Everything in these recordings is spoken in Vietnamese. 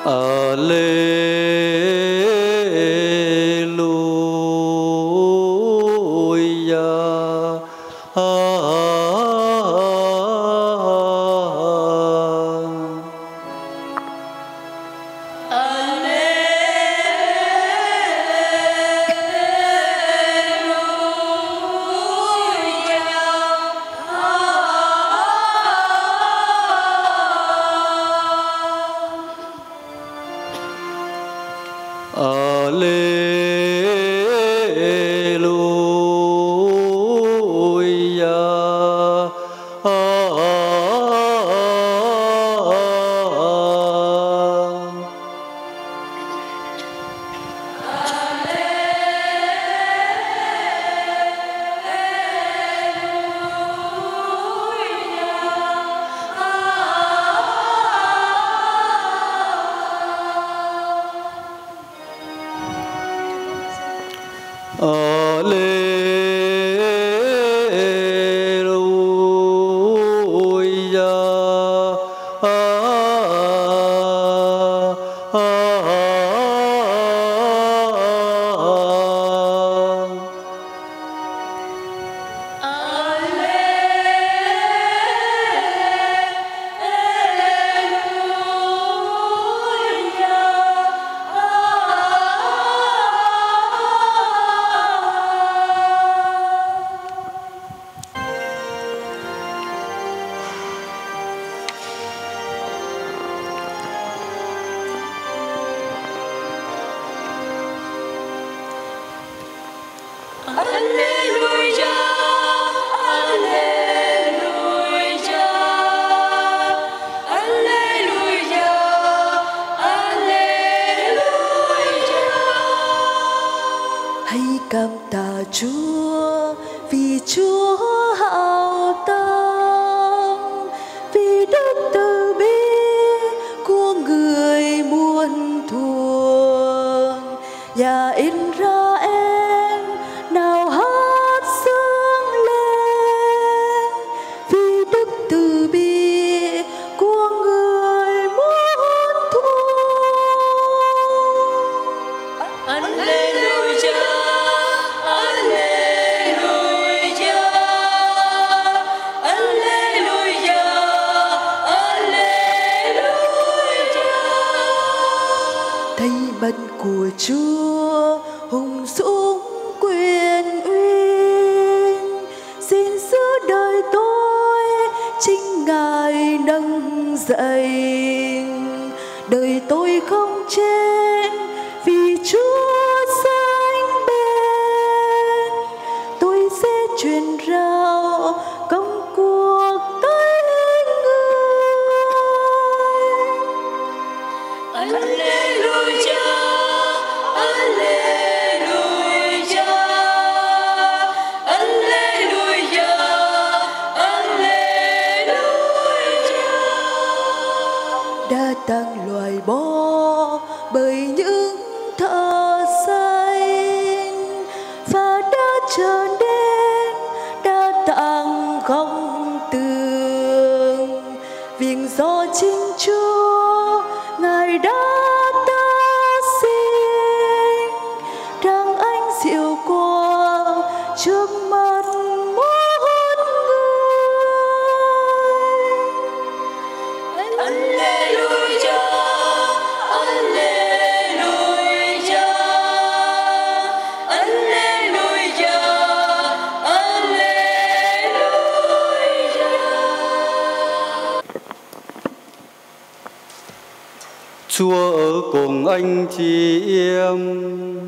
Chúa ở cùng anh chị em.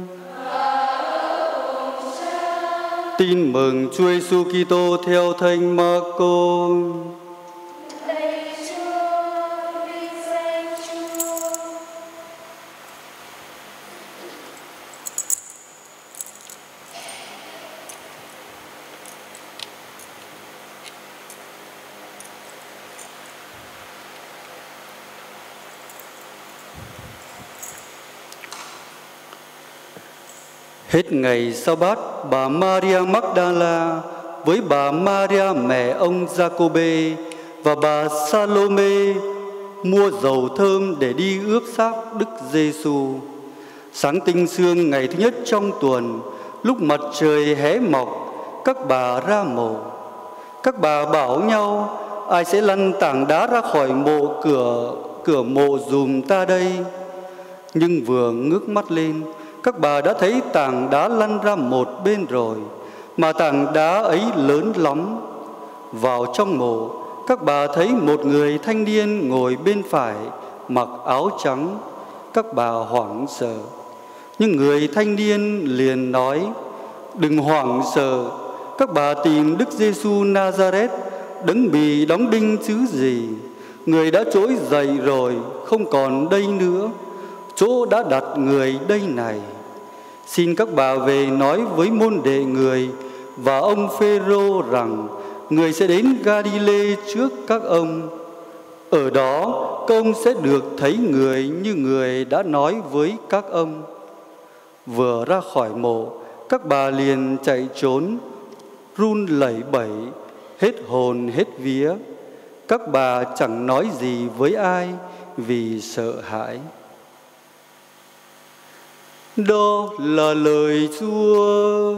Tin mừng Chúa Giêsu Kitô theo Thánh Marco. Hết ngày Sa-bát, bà Maria Magdala với bà Maria mẹ ông Giacôbê và bà Salome mua dầu thơm để đi ướp xác Đức Giêsu. Sáng tinh sương ngày thứ nhất trong tuần, lúc mặt trời hé mọc, các bà ra mộ. Các bà bảo nhau: ai sẽ lăn tảng đá ra khỏi mộ cửa mộ dùm ta đây? Nhưng vừa ngước mắt lên, các bà đã thấy tảng đá lăn ra một bên rồi, mà tảng đá ấy lớn lắm. Vào trong mộ, các bà thấy một người thanh niên ngồi bên phải, mặc áo trắng. Các bà hoảng sợ. Nhưng người thanh niên liền nói: đừng hoảng sợ, các bà tìm Đức Giêsu Nazareth, đấng bị đóng đinh chứ gì. Người đã trỗi dậy rồi, không còn đây nữa. Chỗ đã đặt người đây này. Xin các bà về nói với môn đệ người và ông Phêrô rằng người sẽ đến Ga-li-lê trước các ông. Ở đó các ông sẽ được thấy người như người đã nói với các ông. Vừa ra khỏi mộ, các bà liền chạy trốn, run lẩy bẩy, hết hồn hết vía. Các bà chẳng nói gì với ai vì sợ hãi. Đó là lời Chúa.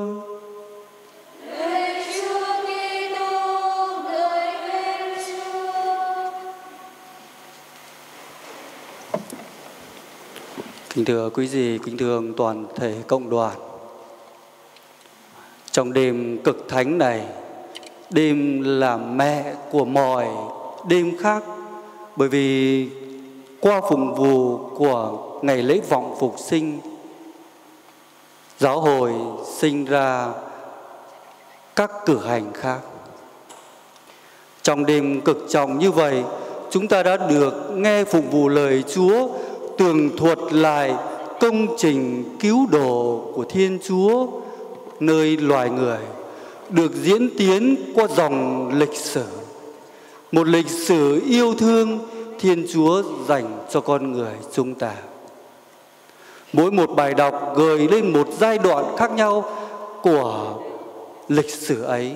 Kính thưa quý vị, kính thưa toàn thể cộng đoàn, trong đêm cực thánh này, đêm là mẹ của mọi đêm khác, bởi vì qua phụng vụ của ngày lễ vọng phục sinh, giáo hội sinh ra các cử hành khác. Trong đêm cực trọng như vậy, chúng ta đã được nghe phụng vụ lời Chúa, tường thuật lại công trình cứu độ của Thiên Chúa nơi loài người, được diễn tiến qua dòng lịch sử. Một lịch sử yêu thương Thiên Chúa dành cho con người chúng ta. Mỗi một bài đọc gợi lên một giai đoạn khác nhau của lịch sử ấy.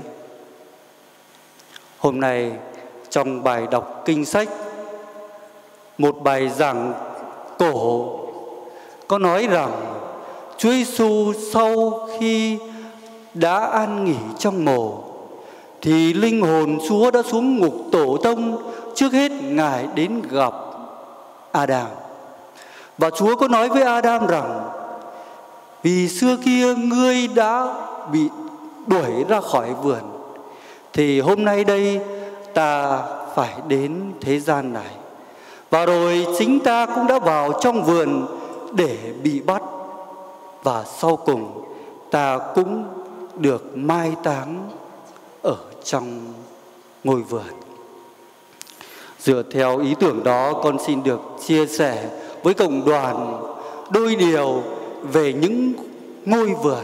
Hôm nay trong bài đọc kinh sách, một bài giảng cổ có nói rằng Chúa Giêsu sau khi đã an nghỉ trong mồ thì linh hồn Chúa đã xuống ngục tổ tông. Trước hết Ngài đến gặp Adam, và Chúa có nói với Adam rằng: vì xưa kia ngươi đã bị đuổi ra khỏi vườn, thì hôm nay đây ta phải đến thế gian này. Và rồi chính ta cũng đã vào trong vườn để bị bắt, và sau cùng ta cũng được mai táng ở trong ngôi vườn. Dựa theo ý tưởng đó, con xin được chia sẻ với cộng đoàn đôi điều về những ngôi vườn.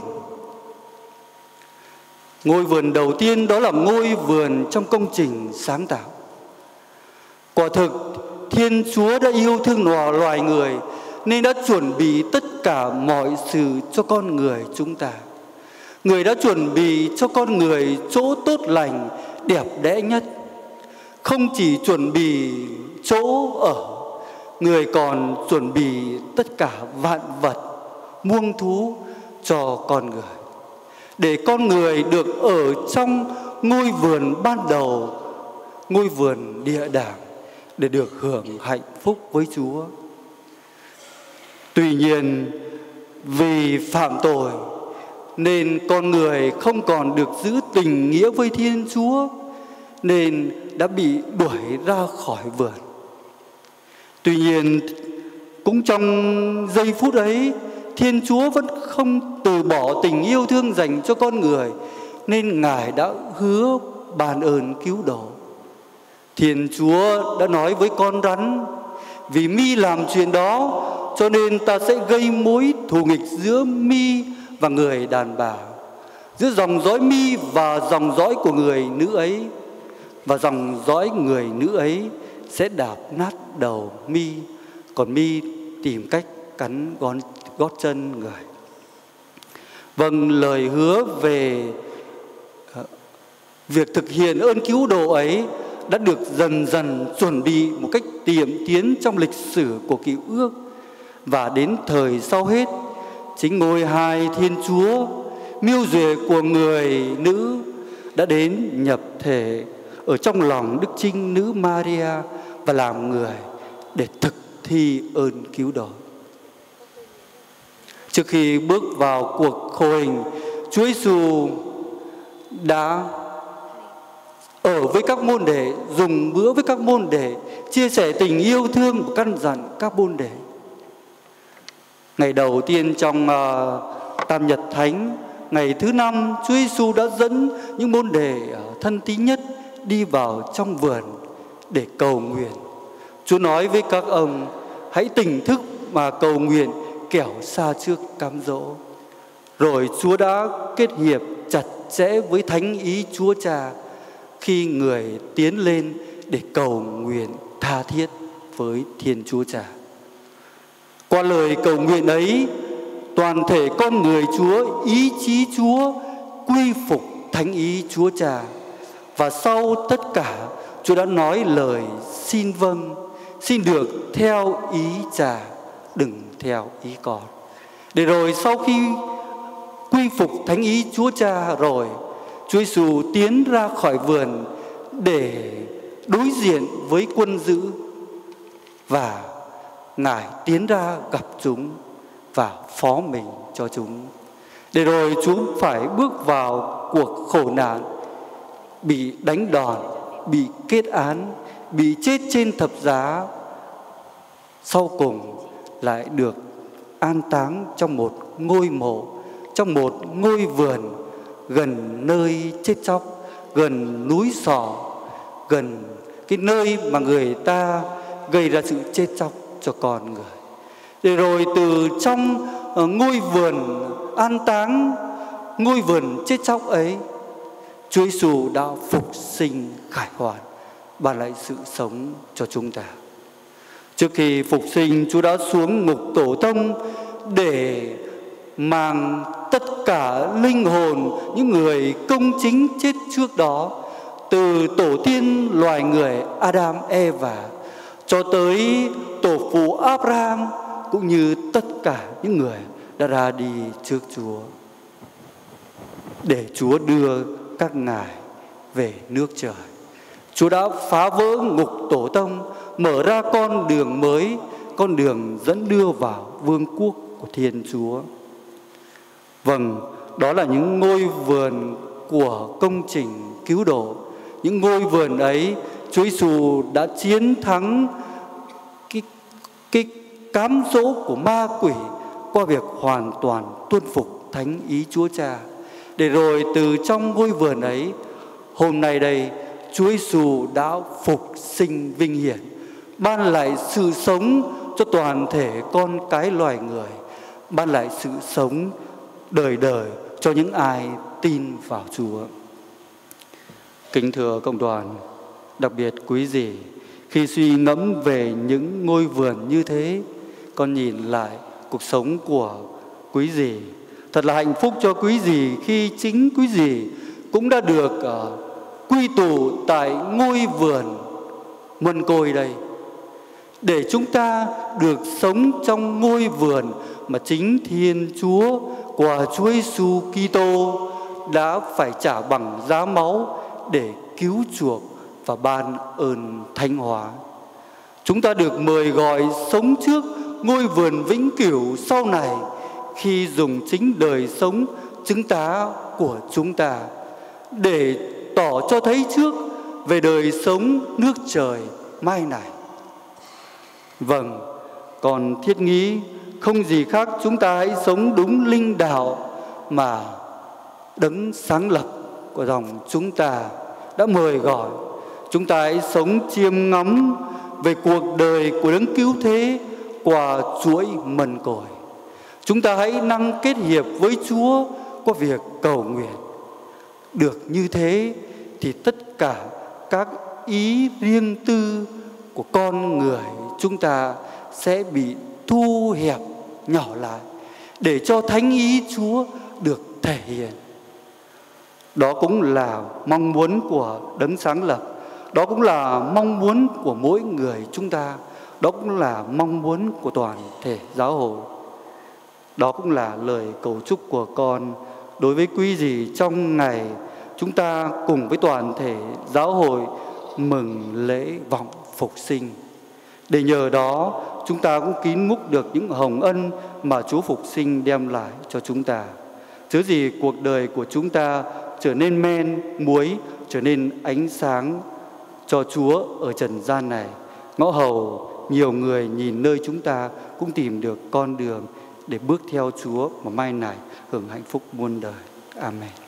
Ngôi vườn đầu tiên đó là ngôi vườn trong công trình sáng tạo. Quả thực Thiên Chúa đã yêu thương loài người nên đã chuẩn bị tất cả mọi sự cho con người chúng ta. Người đã chuẩn bị cho con người chỗ tốt lành, đẹp đẽ nhất. Không chỉ chuẩn bị chỗ ở, người còn chuẩn bị tất cả vạn vật, muông thú cho con người, để con người được ở trong ngôi vườn ban đầu, ngôi vườn địa đàng, để được hưởng hạnh phúc với Chúa. Tuy nhiên, vì phạm tội nên con người không còn được giữ tình nghĩa với Thiên Chúa, nên đã bị đuổi ra khỏi vườn. Tuy nhiên, cũng trong giây phút ấy, Thiên Chúa vẫn không từ bỏ tình yêu thương dành cho con người, nên Ngài đã hứa ban ơn cứu độ. Thiên Chúa đã nói với con rắn: vì mi làm chuyện đó, cho nên ta sẽ gây mối thù nghịch giữa mi và người đàn bà, giữa dòng dõi mi và dòng dõi của người nữ ấy, và dòng dõi người nữ ấy sẽ đạp nát đầu mi, còn mi tìm cách cắn gót chân người. Vâng, lời hứa về việc thực hiện ơn cứu độ ấy đã được dần dần chuẩn bị một cách tiệm tiến trong lịch sử của Cựu Ước. Và đến thời sau hết, chính ngôi hài Thiên Chúa, mưu duệ của người nữ, đã đến nhập thể ở trong lòng Đức Trinh Nữ Maria và làm người để thực thi ơn cứu độ. Trước khi bước vào cuộc khổ hình, Chúa Giêsu đã ở với các môn đệ, dùng bữa với các môn đệ, chia sẻ tình yêu thương và căn dặn các môn đệ. Ngày đầu tiên trong Tam Nhật Thánh, ngày thứ 5, Chúa Giêsu đã dẫn những môn đệ thân tín nhất đi vào trong vườn để cầu nguyện. Chúa nói với các ông: hãy tỉnh thức mà cầu nguyện, kẻo xa trước cám dỗ. Rồi Chúa đã kết hiệp chặt chẽ với thánh ý Chúa Cha khi người tiến lên để cầu nguyện tha thiết với Thiên Chúa Cha. Qua lời cầu nguyện ấy, toàn thể con người Chúa, ý chí Chúa quy phục thánh ý Chúa Cha. Và sau tất cả, Chúa đã nói lời xin vâng, xin được theo ý Cha, đừng theo ý con. Để rồi sau khi quy phục thánh ý Chúa Cha rồi, Chúa Giêsu tiến ra khỏi vườn để đối diện với quân dữ, và Ngài tiến ra gặp chúng và phó mình cho chúng. Để rồi chúng phải bước vào cuộc khổ nạn, bị đánh đòn, bị kết án, bị chết trên thập giá, sau cùng lại được an táng trong một ngôi mộ, trong một ngôi vườn gần nơi chết chóc, gần núi Sọ, gần cái nơi mà người ta gây ra sự chết chóc cho con người. Để rồi từ trong ngôi vườn an táng, ngôi vườn chết chóc ấy, Chúa Giêsu đã phục sinh khải hoàn, ban lại sự sống cho chúng ta. Trước khi phục sinh, Chúa đã xuống ngục tổ tông để mang tất cả linh hồn những người công chính chết trước đó, từ tổ tiên loài người Adam, Eva cho tới tổ phụ Abraham, cũng như tất cả những người đã ra đi trước Chúa, để Chúa đưa các ngài về nước trời. Chúa đã phá vỡ ngục tổ tông, mở ra con đường mới, con đường dẫn đưa vào vương quốc của Thiên Chúa. Vâng, đó là những ngôi vườn của công trình cứu độ. Những ngôi vườn ấy, Chúa Giêsu đã chiến thắng cái cám dỗ của ma quỷ qua việc hoàn toàn tuân phục thánh ý Chúa Cha. Để rồi từ trong ngôi vườn ấy, hôm nay đây, Chúa Giêsu đã phục sinh vinh hiển, ban lại sự sống cho toàn thể con cái loài người, ban lại sự sống đời đời cho những ai tin vào Chúa. Kính thưa cộng đoàn, đặc biệt quý vị, khi suy ngẫm về những ngôi vườn như thế, con nhìn lại cuộc sống của quý vị, thật là hạnh phúc cho quý vị khi chính quý vị cũng đã được quy tụ tại ngôi vườn Mân Côi đây, để chúng ta được sống trong ngôi vườn mà chính Thiên Chúa qua Chúa Giêsu Kitô đã phải trả bằng giá máu để cứu chuộc và ban ơn thánh hóa. Chúng ta được mời gọi sống trước ngôi vườn vĩnh cửu sau này, khi dùng chính đời sống chứng tá của chúng ta để tỏ cho thấy trước về đời sống nước trời mai này. Vâng, còn thiết nghĩ không gì khác, chúng ta hãy sống đúng linh đạo mà Đấng sáng lập của dòng chúng ta đã mời gọi. Chúng ta hãy sống chiêm ngắm về cuộc đời của Đấng cứu thế qua chuỗi mân côi. Chúng ta hãy năng kết hiệp với Chúa qua việc cầu nguyện. Được như thế thì tất cả các ý riêng tư của con người chúng ta sẽ bị thu hẹp nhỏ lại, để cho thánh ý Chúa được thể hiện. Đó cũng là mong muốn của Đấng sáng lập. Đó cũng là mong muốn của mỗi người chúng ta. Đó cũng là mong muốn của toàn thể giáo hội. Đó cũng là lời cầu chúc của con đối với quý vị trong ngày chúng ta cùng với toàn thể giáo hội mừng lễ vọng phục sinh. Để nhờ đó chúng ta cũng kín múc được những hồng ân mà Chúa phục sinh đem lại cho chúng ta. Chớ gì cuộc đời của chúng ta trở nên men, muối, trở nên ánh sáng cho Chúa ở trần gian này. Ngõ hầu nhiều người nhìn nơi chúng ta cũng tìm được con đường để bước theo Chúa mà mai này hưởng hạnh phúc muôn đời. Amen.